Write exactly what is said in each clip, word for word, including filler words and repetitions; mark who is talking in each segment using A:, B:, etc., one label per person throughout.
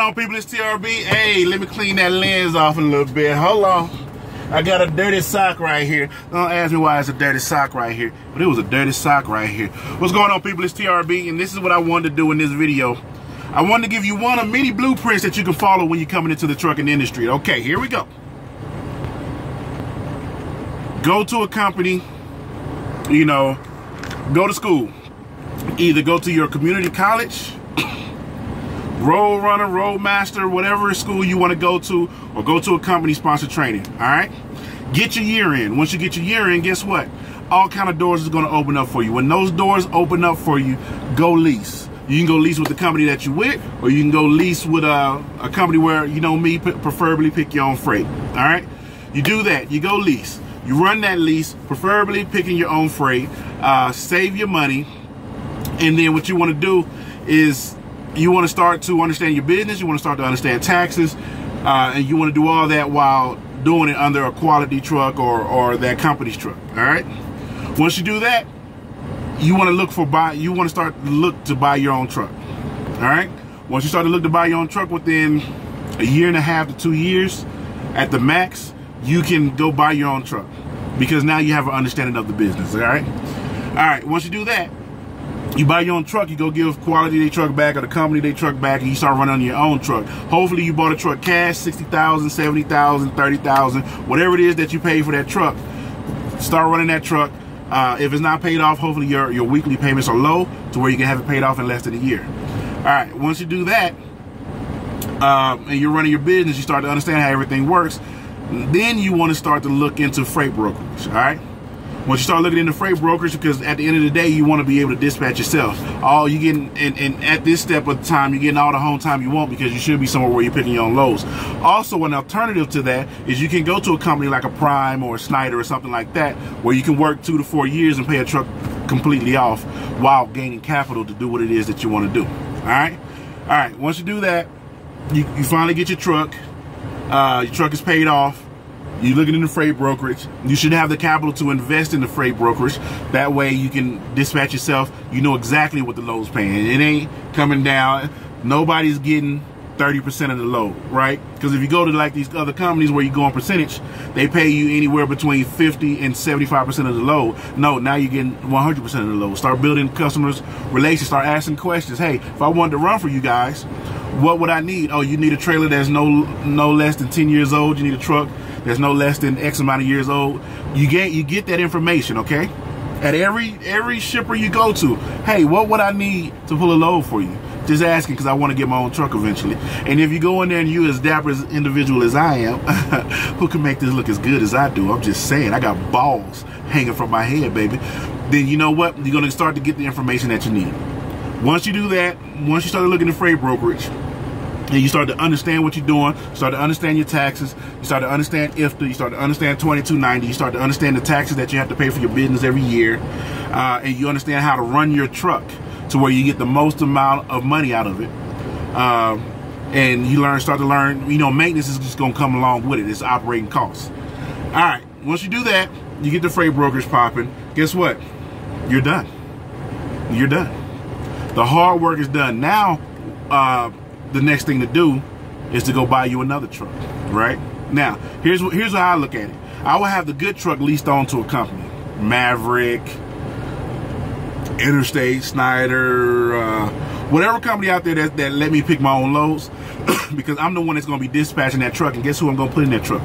A: On people, it's T R B. Hey, let me clean that lens off a little bit. Hold on. I got a dirty sock right here. Don't ask me why it's a dirty sock right here, but it was a dirty sock right here. What's going on, people? It's T R B, and this is what I wanted to do in this video. I wanted to give you one of many blueprints that you can follow when you're coming into the trucking industry. Okay, here we go. Go to a company, you know, go to school. Either go to your community college, road runner, road master, whatever school you want to go to, or go to a company sponsored training. All right, get your year in. Once you get your year in, guess what? All kind of doors is going to open up for you. When those doors open up for you, go lease. You can go lease with the company that you with, or you can go lease with a, a company where, you know me, preferably pick your own freight. All right, you do that. You go lease. You run that lease, preferably picking your own freight. Uh, save your money, and then what you want to do is you want to start to understand your business. You want to start to understand taxes, uh, and you want to do all that while doing it under a quality truck or or that company's truck. All right. Once you do that, you want to look for buy. You want to start to look to buy your own truck. All right. Once you start to look to buy your own truck, within a year and a half to two years, at the max, you can go buy your own truck because now you have an understanding of the business. All right. All right. Once you do that, you buy your own truck, you go give quality their truck back or the company their truck back, and you start running on your own truck. Hopefully you bought a truck cash, sixty thousand dollars, seventy thousand dollars, thirty thousand dollars, whatever it is that you pay for that truck. Start running that truck. Uh, if it's not paid off, hopefully your, your weekly payments are low to where you can have it paid off in less than a year. All right, once you do that, uh, and you're running your business, you start to understand how everything works, then you want to start to look into freight brokerage, all right? Once you start looking into freight brokerage, because at the end of the day, you want to be able to dispatch yourself. All you getting, and, and at this step of the time, you're getting all the home time you want because you should be somewhere where you're picking your own loads. Also, an alternative to that is you can go to a company like a Prime or a Snyder or something like that, where you can work two to four years and pay a truck completely off while gaining capital to do what it is that you want to do. All right? All right, once you do that, you, you finally get your truck. Uh, your truck is paid off. You're looking into freight brokerage. You should have the capital to invest in the freight brokerage. That way you can dispatch yourself. You know exactly what the load's paying. It ain't coming down. Nobody's getting thirty percent of the load, right? Because if you go to like these other companies where you go on percentage, they pay you anywhere between fifty and seventy-five percent of the load. No, now you're getting one hundred percent of the load. Start building customers' relations. Start asking questions. Hey, if I wanted to run for you guys, what would I need? Oh, you need a trailer that's no no less than ten years old. You need a truck that's no less than X amount of years old. You get you get that information, okay? At every every shipper you go to, hey, what would I need to pull a load for you? Just asking because I want to get my own truck eventually. And if you go in there and you as dapper as individual as I am, who can make this look as good as I do? I'm just saying, I got balls hanging from my head, baby. Then you know what? You're going to start to get the information that you need. Once you do that, once you start looking at freight brokerage, and you start to understand what you're doing, start to understand your taxes, you start to understand I F T A, you start to understand twenty-two ninety, you start to understand the taxes that you have to pay for your business every year, uh, and you understand how to run your truck to where you get the most amount of money out of it. Um, and you learn, start to learn, you know, maintenance is just gonna come along with it. It's operating costs. All right, once you do that, you get the freight brokerage popping. Guess what? You're done. You're done. The hard work is done. Now, uh, the next thing to do is to go buy you another truck, right? Now, here's what here's how I look at it. I will have the good truck leased on to a company, Maverick, Interstate, Snyder, uh, whatever company out there that, that let me pick my own loads, because I'm the one that's going to be dispatching that truck, and guess who I'm going to put in that truck?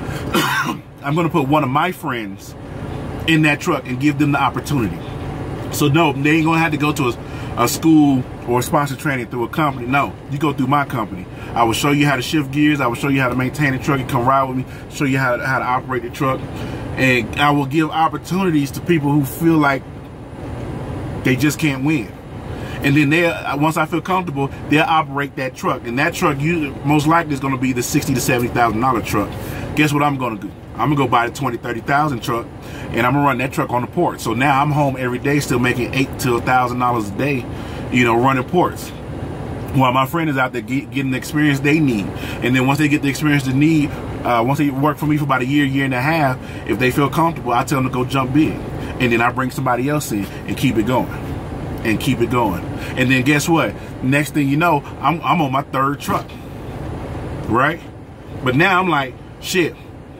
A: I'm going to put one of my friends in that truck and give them the opportunity. So no, they ain't going to have to go to a, a school or sponsored training through a company. No, you go through my company. I will show you how to shift gears. I will show you how to maintain the truck. You come ride with me, show you how to, how to operate the truck. And I will give opportunities to people who feel like they just can't win. And then they, once I feel comfortable, they'll operate that truck. And that truck, you most likely is going to be the sixty to seventy thousand dollar truck. Guess what I'm going to do? I'm gonna go buy the twenty, thirty thousand truck, and I'm gonna run that truck on the port. So now I'm home every day, still making eight to a thousand dollars a day, you know, running ports. While my friend is out there get, getting the experience they need. And then once they get the experience they need, uh, once they work for me for about a year, year and a half, if they feel comfortable, I tell them to go jump big. And then I bring somebody else in and keep it going. and keep it going. And then guess what? Next thing you know, I'm, I'm on my third truck, right? But now I'm like, shit,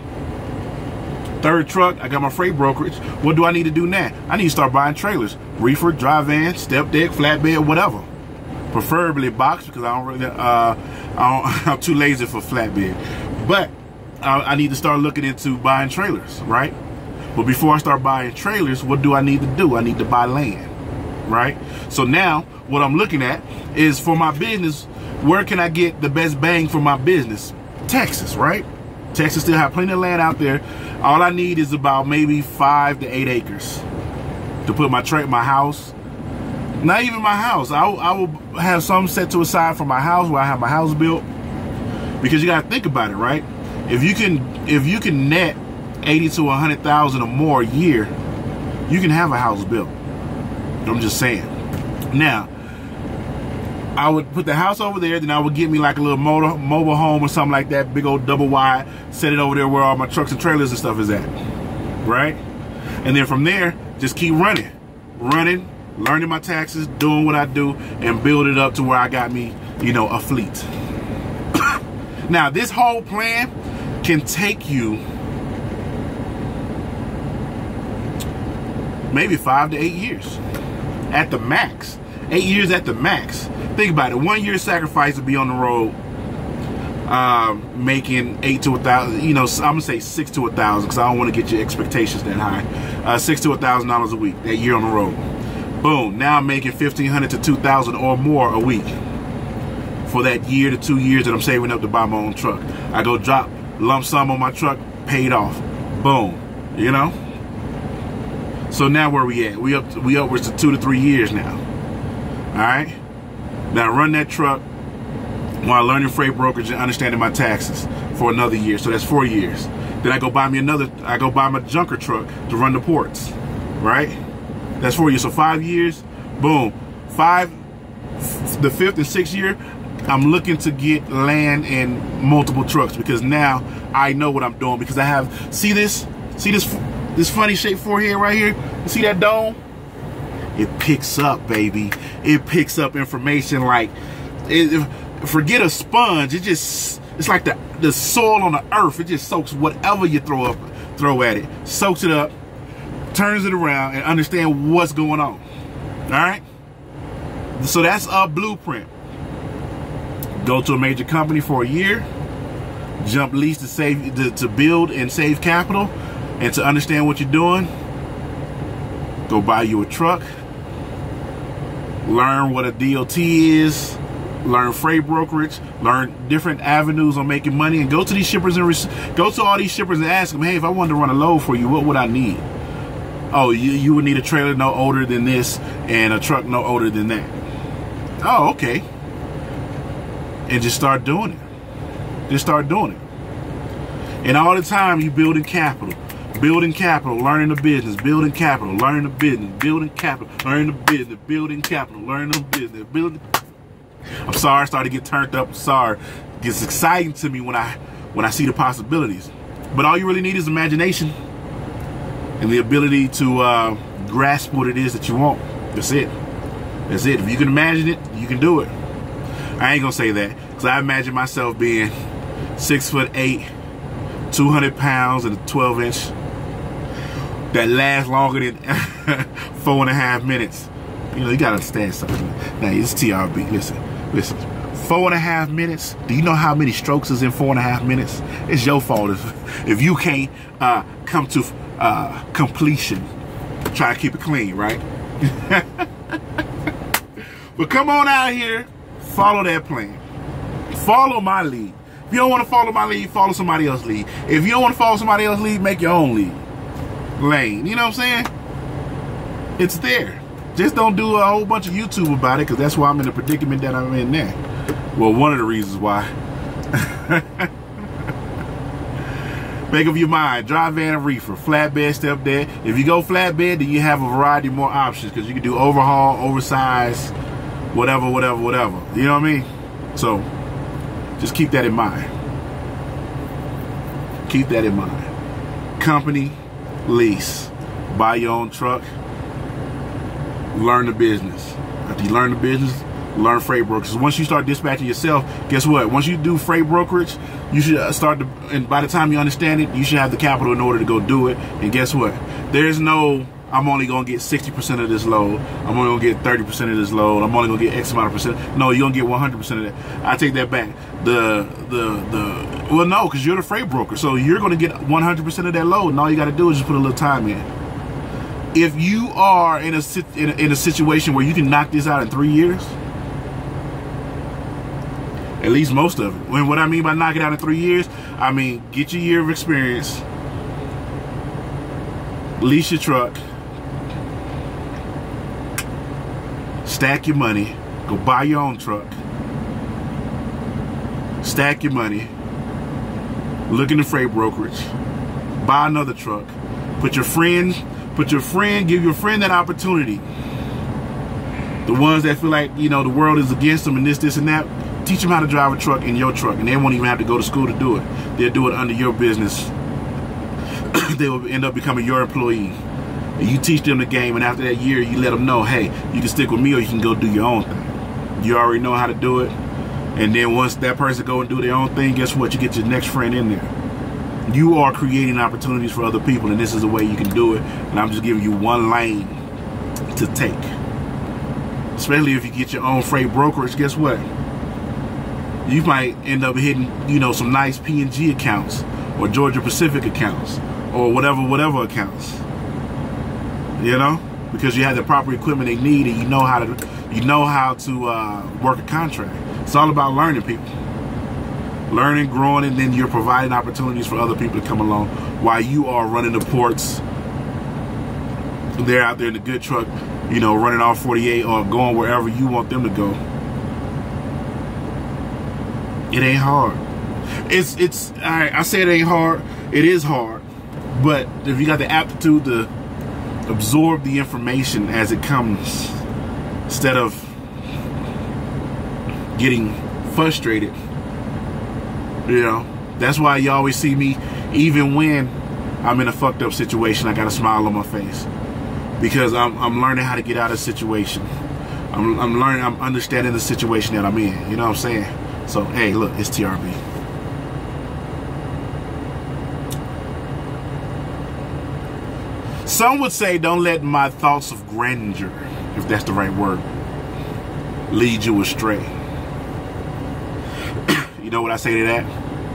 A: third truck, I got my freight brokerage. What do I need to do now? I need to start buying trailers, reefer, dry van, step deck, flatbed, whatever. Preferably box, because I don't really, uh, I don't, I'm too lazy for flatbed. But I, I need to start looking into buying trailers, right? But before I start buying trailers, what do I need to do? I need to buy land, right? So now what I'm looking at is, for my business, where can I get the best bang for my business? Texas, right? Texas still have plenty of land out there. All I need is about maybe five to eight acres to put my tra my house. Not even my house. I, I will have some set to aside for my house, where I have my house built. Because you got to think about it, right? If you can, if you can net eighty to a hundred thousand or more a year, you can have a house built. I'm just saying. Now, I would put the house over there, then I would get me like a little motor, mobile home or something like that, big old double wide, set it over there where all my trucks and trailers and stuff is at, right? And then from there, just keep running, running, learning my taxes, doing what I do, and build it up to where I got me, you know, a fleet. Now, this whole plan can take you maybe five to eight years at the max. Eight years at the max. Think about it. One year sacrifice to be on the road, um, making eight to a thousand. You know, I'm gonna say six to a thousand because I don't want to get your expectations that high. Uh, six to a thousand dollars a week that year on the road. Boom. Now I'm making fifteen hundred to two thousand or more a week for that year to two years that I'm saving up to buy my own truck. I go drop lump sum on my truck, paid off. Boom. You know. So now where we at? We up. To, we upwards to two to three years now. All right. Now run that truck while learning freight brokerage and understanding my taxes for another year. So that's four years. Then I go buy me another. I go buy my junker truck to run the ports. Right. That's four years. So five years. Boom. Five. The fifth and sixth year, I'm looking to get land and multiple trucks, because now I know what I'm doing, because I have. See this? See this? This funny shaped forehead right here. You see that dome? It picks up, baby. It picks up information like, it, forget a sponge. It just, it's like the, the soil on the earth. It just soaks whatever you throw up, throw at it. Soaks it up, turns it around, and understand what's going on. All right? So that's a blueprint. Go to a major company for a year. Jump lease to save, to, to build and save capital, and to understand what you're doing. Go buy you a truck. Learn what a D O T is, learn freight brokerage, learn different avenues on making money, and go to these shippers and go to all these shippers and ask them, hey, if I wanted to run a load for you, what would I need? Oh, you, you would need a trailer no older than this and a truck no older than that. Oh, okay. And just start doing it. Just start doing it. And all the time you building capital. Building capital, learning the business, building capital, learning the business, building capital, learning the business, building capital, learning the business, building. I'm sorry, I started to get turned up. I'm sorry. It gets exciting to me when I when I see the possibilities. But all you really need is imagination and the ability to uh, grasp what it is that you want. That's it. That's it. If you can imagine it, you can do it. I ain't gonna say that, because I imagine myself being six foot eight, two hundred pounds, and a twelve inch. That lasts longer than four and a half minutes. You know, you gotta understand something. Now, it's T R B. Listen, listen. Four and a half minutes. Do you know how many strokes is in four and a half minutes? It's your fault if if you can't uh, come to uh, completion. Try to keep it clean, right? But come on out here, follow that plan. Follow my lead. If you don't want to follow my lead, follow somebody else's lead. If you don't want to follow somebody else's lead, make your own lead. Lane. You know what I'm saying? It's there. Just don't do a whole bunch of YouTube about it, because that's why I'm in the predicament that I'm in now. Well, one of the reasons why. Make up your mind. Dry van and reefer. Flatbed, step dead. If you go flatbed, then you have a variety more options, because you can do overhaul, oversize, whatever, whatever, whatever. You know what I mean? So, just keep that in mind. Keep that in mind. Company, lease, buy your own truck, learn the business. After you learn the business, learn freight brokerage. Once you start dispatching yourself, guess what? Once you do freight brokerage, you should start to, and by the time you understand it, you should have the capital in order to go do it. And guess what? There's no, I'm only going to get sixty percent of this load. I'm only going to get thirty percent of this load. I'm only going to get X amount of percent. No, you're going to get one hundred percent of that. I take that back. The, the, the, well, no, because you're the freight broker. So you're going to get one hundred percent of that load. And all you got to do is just put a little time in. If you are in a, in a, in a situation where you can knock this out in three years, at least most of it. When what I mean by knock it out in three years, I mean get your year of experience, lease your truck, stack your money, go buy your own truck, stack your money, look in the freight brokerage, buy another truck, put your friend, put your friend, give your friend that opportunity. The ones that feel like, you know, the world is against them and this, this, and that, teach them how to drive a truck in your truck, and they won't even have to go to school to do it. They'll do it under your business. They will end up becoming your employee. And you teach them the game, and after that year, you let them know, hey, you can stick with me or you can go do your own thing. You already know how to do it. And then once that person go and do their own thing, guess what? You get your next friend in there. You are creating opportunities for other people, and this is the way you can do it. And I'm just giving you one lane to take. Especially if you get your own freight brokerage, guess what? You might end up hitting, you know, some nice P and G accounts or Georgia Pacific accounts or whatever, whatever accounts. You know, because you have the proper equipment they need, and you know how to, you know how to uh, work a contract. It's all about learning people, learning, growing, and then you're providing opportunities for other people to come along while you are running the ports. They're out there in the good truck, you know, running all forty-eight or going wherever you want them to go. It ain't hard. It's, it's, all right, I say it ain't hard. It is hard. But if you got the aptitude to absorb the information as it comes, instead of getting frustrated, you know, that's why you always see me, even when I'm in a fucked up situation, I got a smile on my face. Because I'm, I'm learning how to get out of the situation. I'm, I'm learning, I'm understanding the situation that I'm in. You know what I'm saying? So, hey, look, it's T R B. Some would say, don't let my thoughts of grandeur, if that's the right word, lead you astray. You know what I say to that?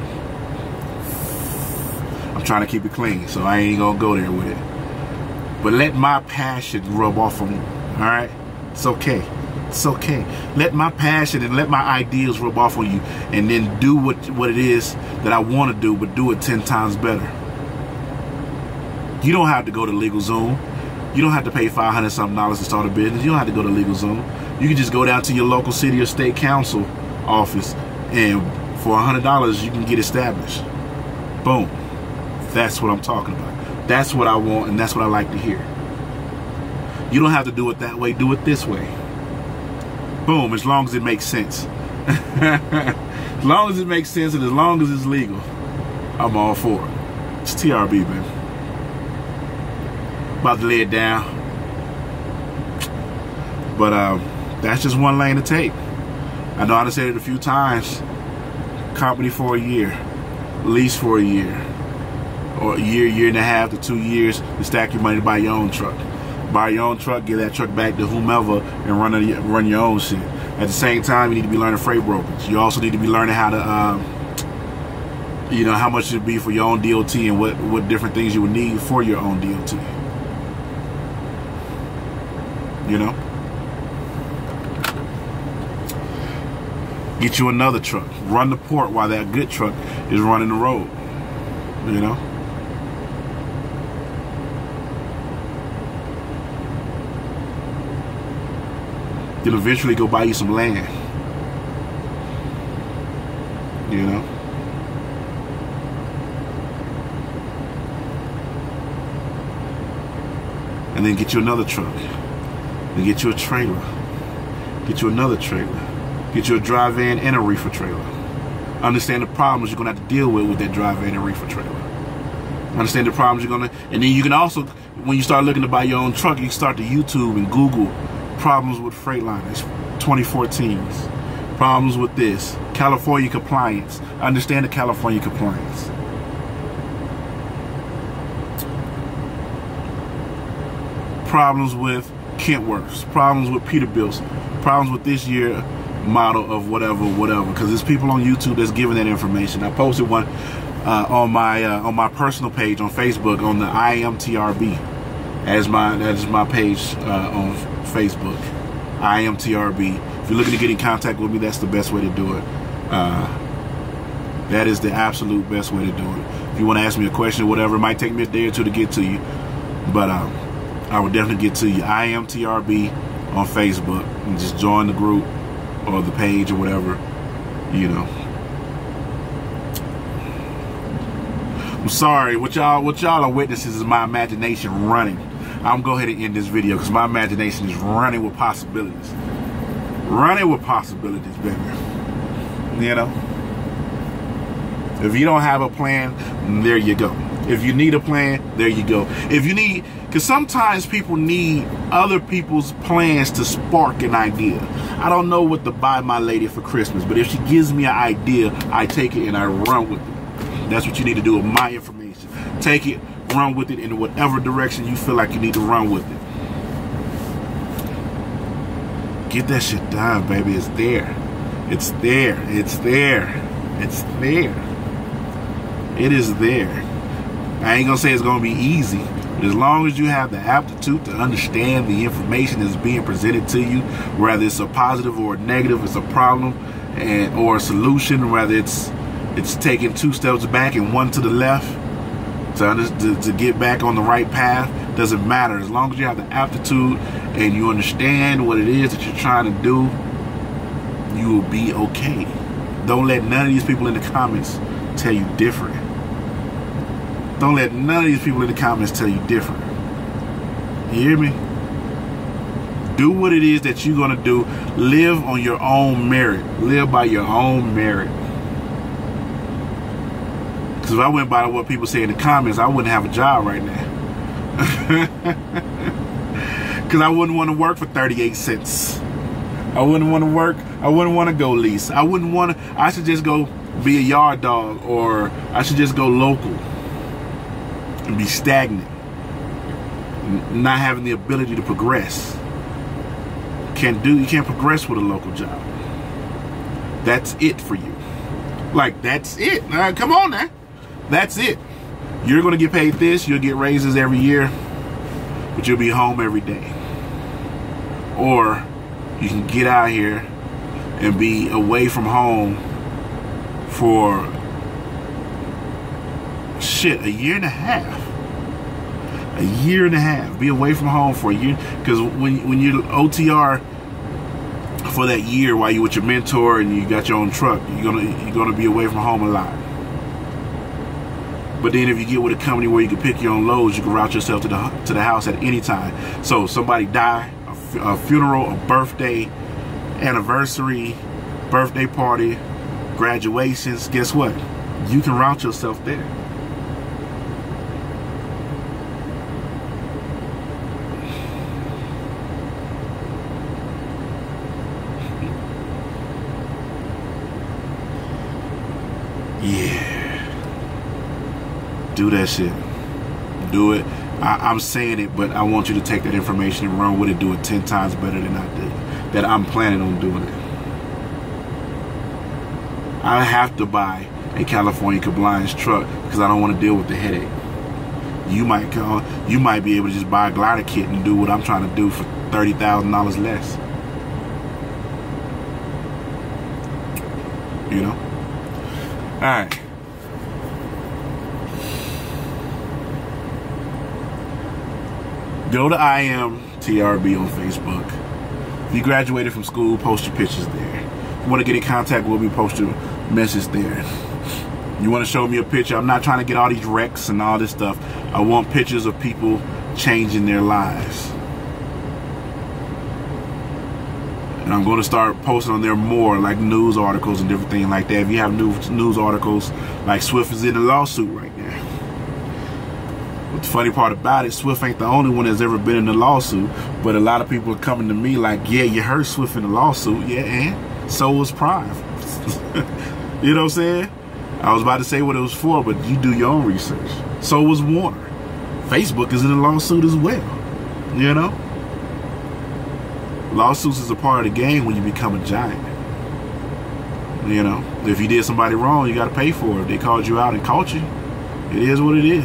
A: I'm trying to keep it clean, so I ain't gonna go there with it. But let my passion rub off on you, all right? It's okay. It's okay. Let my passion and let my ideas rub off on you, and then do what, what it is that I want to do, but do it ten times better. You don't have to go to LegalZoom. You don't have to pay five hundred something dollars to start a business. You don't have to go to LegalZoom. You can just go down to your local city or state council office, and for one hundred dollars, you can get established. Boom. That's what I'm talking about. That's what I want, and that's what I like to hear. You don't have to do it that way. Do it this way. Boom, as long as it makes sense. As long as it makes sense and as long as it's legal, I'm all for it. It's T R B, man. About to lay it down. But um, that's just one lane to take. I know I've said it a few times. Company for a year. Lease for a year. Or a year, year and a half to two years to stack your money to buy your own truck. Buy your own truck, give that truck back to whomever, and run a, run your own shit. At the same time, you need to be learning freight brokerage. You also need to be learning how to, um, you know, how much it would be for your own D O T and what, what different things you would need for your own D O T. You know? Get you another truck. Run the port while that good truck is running the road. You know? Then eventually go buy you some land. You know? And then get you another truck. Then get you a trailer. Get you another trailer. Get you a dry van and a reefer trailer. Understand the problems you're going to have to deal with with that dry van and reefer trailer. Understand the problems you're going to... And then you can also, when you start looking to buy your own truck, you can start to YouTube and Google Problems with Freightliners, twenty fourteens. Problems with this. California compliance. Understand the California compliance. Problems with Kentworths. Problems with Peterbilt's. Problems with this year model of whatever, whatever. Because there's people on YouTube that's giving that information. I posted one uh, on my uh, on my personal page on Facebook on the I am T R B as my that is my page uh, on Facebook. I am T R B. If you're looking to get in contact with me, that's the best way to do it. Uh, that is the absolute best way to do it. If you want to ask me a question or whatever, it might take me a day or two to get to you, but um, I will definitely get to you. I am T R B on Facebook, and just join the group or the page or whatever, you know. I'm sorry, what y'all what y'all are witnesses is my imagination running. I'm gonna go ahead and end this video because my imagination is running with possibilities. Running with possibilities, baby. You know? If you don't have a plan, there you go. If you need a plan, there you go. If you need, because sometimes people need other people's plans to spark an idea. I don't know what to buy my lady for Christmas, but if she gives me an idea, I take it and I run with it. That's what you need to do with my information. Take it, run with it in whatever direction you feel like you need to run with it. Get that shit done, baby. It's there. It's there. It's there. It's there. It is there. I ain't gonna say it's gonna be easy, but as long as you have the aptitude to understand the information that's being presented to you, whether it's a positive or a negative, it's a problem and or a solution, whether it's it's taking two steps back and one to the left to, to, to get back on the right path, doesn't matter. As long as you have the aptitude and you understand what it is that you're trying to do, you will be okay. Don't let none of these people in the comments tell you different. Don't let none of these people in the comments tell you different. You hear me? Do what it is that you're going to do. Live on your own merit. Live by your own merit. Because if I went by what people say in the comments, I wouldn't have a job right now. Because I wouldn't want to work for thirty-eight cents. I wouldn't want to work. I wouldn't want to go lease. I wouldn't want to. I should just go be a yard dog, or I should just go local and be stagnant, not having the ability to progress. Can't do. You can't progress with a local job. That's it for you. Like, that's it. Uh, come on now. That's it. You're going to get paid this. You'll get raises every year, but you'll be home every day. Or you can get out here and be away from home for shit, a year and a half. A year and a half. Be away from home for a year. Because when, when you're O T R for that year while you're with your mentor and you got your own truck, you're gonna you're gonna be away from home a lot. But then if you get with a company where you can pick your own loads, you can route yourself to the to the house at any time. So somebody die, a, a funeral, a birthday, anniversary, birthday party, graduations, guess what? You can route yourself there. Yeah. Do that shit. Do it. I, I'm saying it, but I want you to take that information and run with it. Do it ten times better than I did. That I'm planning on doing it. I have to buy a California compliance truck because I don't want to deal with the headache. You might come, you might be able to just buy a glider kit and do what I'm trying to do for thirty thousand dollars less. You know? All right. Go to I am T R B on Facebook. If you graduated from school, post your pictures there. If you want to get in contact with me, post your message there. You want to show me a picture? I'm not trying to get all these wrecks and all this stuff. I want pictures of people changing their lives. And I'm going to start posting on there more, like news articles and different things like that. If you have news, news articles, like Swift is in a lawsuit right now. But the funny part about it, Swift ain't the only one that's ever been in a lawsuit. But a lot of people are coming to me like, yeah, you heard Swift in the lawsuit. Yeah, and so was Prime. You know what I'm saying? I was about to say what it was for, but you do your own research. So was Warner. Facebook is in a lawsuit as well. You know? Lawsuits is a part of the game when you become a giant. You know? If you did somebody wrong, you got to pay for it. If they called you out and caught you, it is what it is.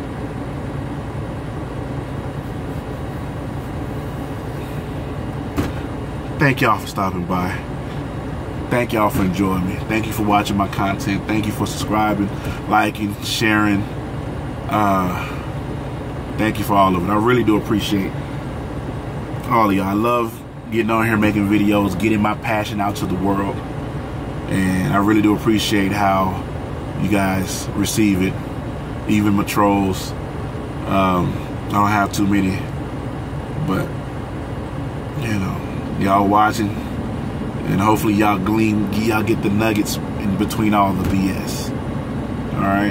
A: Thank y'all for stopping by. Thank y'all for enjoying me. Thank you for watching my content. Thank you for subscribing, liking, sharing. Uh, thank you for all of it. I really do appreciate all of y'all. I love getting on here making videos, getting my passion out to the world. And I really do appreciate how you guys receive it. Even my trolls. Um, I don't have too many. But, you know, y'all watching. And hopefully y'all glean, y'all get the nuggets in between all the B S. Alright?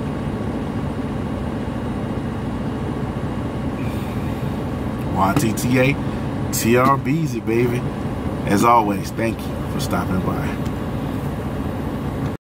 A: Y T T A, T R B Z, baby. As always, thank you for stopping by.